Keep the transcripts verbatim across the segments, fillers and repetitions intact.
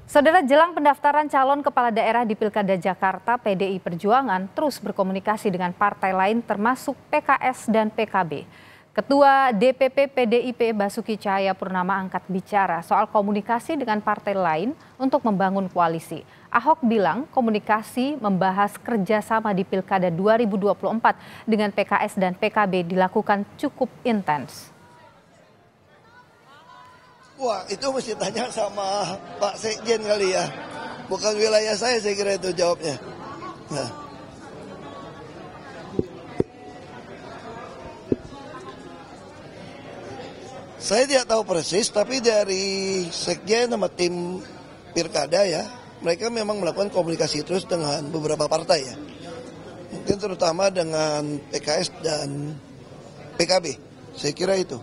Saudara, jelang pendaftaran calon kepala daerah di Pilkada Jakarta, P D I Perjuangan terus berkomunikasi dengan partai lain termasuk P K S dan P K B. Ketua D P P P D I P Basuki Cahayapurnama angkat bicara soal komunikasi dengan partai lain untuk membangun koalisi. Ahok bilang komunikasi membahas kerjasama di Pilkada dua ribu dua puluh empat dengan P K S dan P K B dilakukan cukup intens. Wah, itu mesti tanya sama Pak Sekjen kali ya. Bukan wilayah saya, saya kira itu jawabnya. Nah. Saya tidak tahu persis, tapi dari Sekjen sama tim Pilkada ya, mereka memang melakukan komunikasi terus dengan beberapa partai ya. Mungkin terutama dengan P K S dan P K B. Saya kira itu.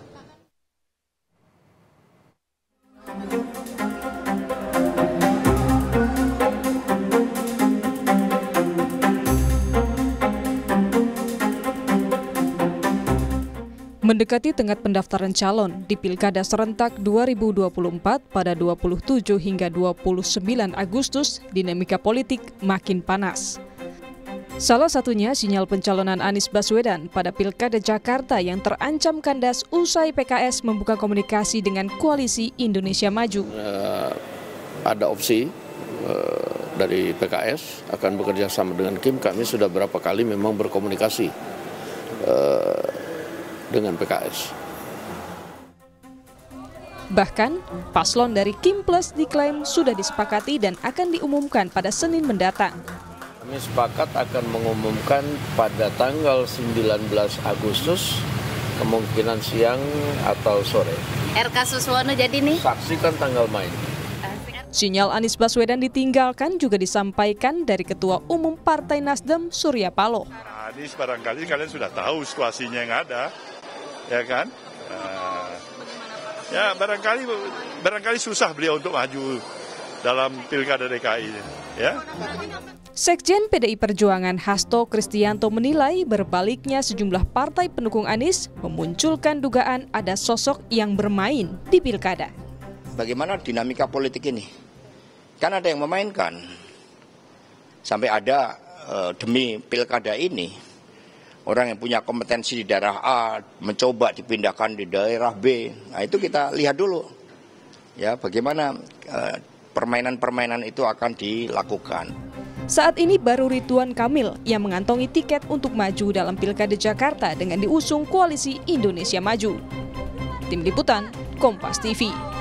Mendekati tenggat pendaftaran calon di Pilkada serentak dua ribu dua puluh empat pada dua puluh tujuh hingga dua puluh sembilan Agustus, dinamika politik makin panas. Salah satunya sinyal pencalonan Anies Baswedan pada Pilkada Jakarta yang terancam kandas usai P K S membuka komunikasi dengan Koalisi Indonesia Maju. Uh, ada opsi uh, dari P K S akan bekerja sama dengan Kim. Kami sudah berapa kali memang berkomunikasi uh, dengan P K S. Bahkan, paslon dari Kim Plus diklaim sudah disepakati dan akan diumumkan pada Senin mendatang. Kami sepakat akan mengumumkan pada tanggal sembilan belas Agustus, kemungkinan siang atau sore. R K Suswono jadi nih. Saksikan tanggal main. Sinyal Anies Baswedan ditinggalkan juga disampaikan dari Ketua Umum Partai Nasdem Surya Paloh. Anies barangkali kalian sudah tahu situasinya yang ada. Ya kan, uh, ya barangkali barangkali susah beliau untuk maju dalam Pilkada D K I, ya. Sekjen P D I Perjuangan Hasto Kristianto menilai berbaliknya sejumlah partai pendukung Anies memunculkan dugaan ada sosok yang bermain di Pilkada. Bagaimana dinamika politik ini? Kan ada yang memainkan sampai ada uh, demi Pilkada ini. Orang yang punya kompetensi di daerah A mencoba dipindahkan di daerah B. Nah itu kita lihat dulu ya bagaimana uh, permainan-permainan itu akan dilakukan. Saat ini baru Ridwan Kamil yang mengantongi tiket untuk maju dalam Pilkada Jakarta dengan diusung Koalisi Indonesia Maju. Tim Liputan, Kompas T V.